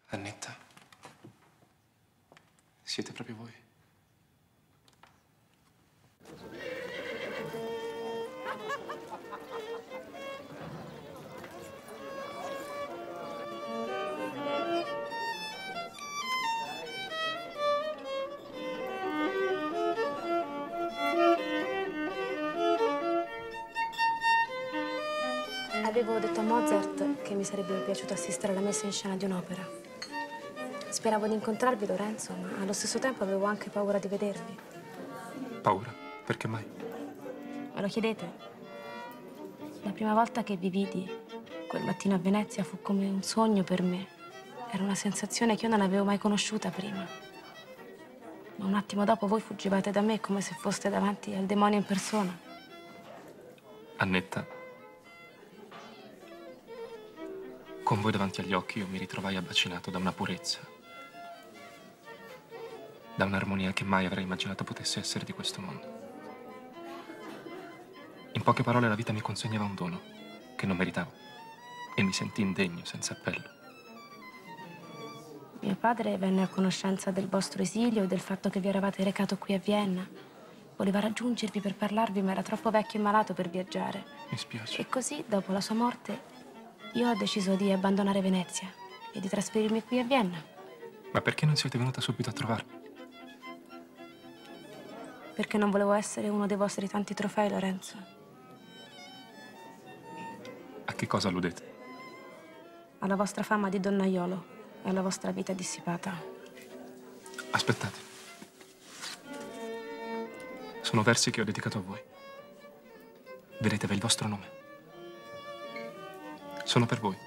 Annetta, siete proprio voi? Avevo detto a Mozart che mi sarebbe piaciuto assistere alla messa in scena di un'opera. Speravo di incontrarvi, Lorenzo, ma allo stesso tempo avevo anche paura di vedervi. Paura? Perché mai? Me lo chiedete? La prima volta che vi vidi, quel mattino a Venezia, fu come un sogno per me. Era una sensazione che io non avevo mai conosciuta prima. Ma un attimo dopo voi fuggivate da me come se foste davanti al demonio in persona. Annetta, con voi davanti agli occhi io mi ritrovai abbacinato da una purezza, da un'armonia che mai avrei immaginato potesse essere di questo mondo. In poche parole la vita mi consegnava un dono che non meritavo e mi sentii indegno, senza appello. Mio padre venne a conoscenza del vostro esilio e del fatto che vi eravate recato qui a Vienna. Voleva raggiungervi per parlarvi, ma era troppo vecchio e malato per viaggiare. Mi spiace. E così, dopo la sua morte, io ho deciso di abbandonare Venezia e di trasferirmi qui a Vienna. Ma perché non siete venuta subito a trovarmi? Perché non volevo essere uno dei vostri tanti trofei, Lorenzo. A che cosa alludete? Alla vostra fama di donnaiolo e alla vostra vita dissipata. Aspettate. Sono versi che ho dedicato a voi. Vedetevi il vostro nome. Sono per voi.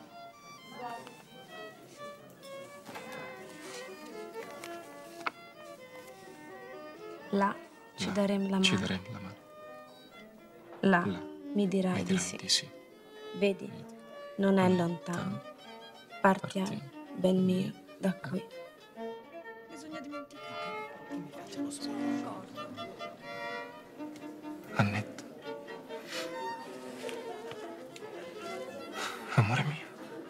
Là ci daremo la mano. Ci daremo la mano. Là Là mi dirai mi di dirai sì. di sì. Vedi, non è lontano. Partiamo, ben mio, da qui. Bisogna dimenticare che mi piacciono solo un ricordo. Annetta. Amore mio.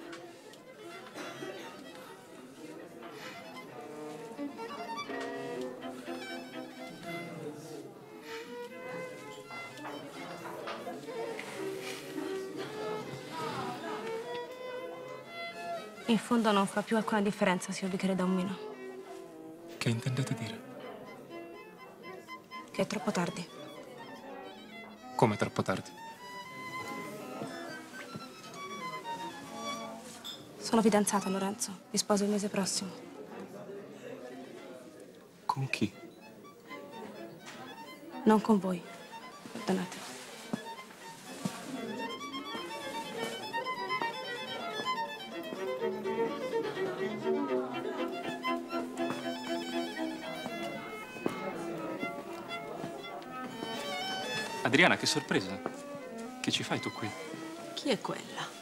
In fondo non fa più alcuna differenza se io vi credo o meno. Che intendete dire? Che è troppo tardi. Come troppo tardi? Sono fidanzata, Lorenzo. Vi sposo il mese prossimo. Con chi? Non con voi. Perdonate. Adriana, che sorpresa. Che ci fai tu qui? Chi è quella?